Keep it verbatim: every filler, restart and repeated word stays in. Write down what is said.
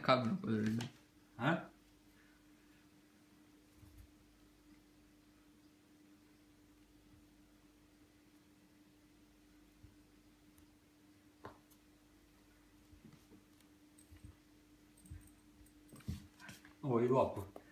accade una cosa del genere. Eh? Oh, io dopo.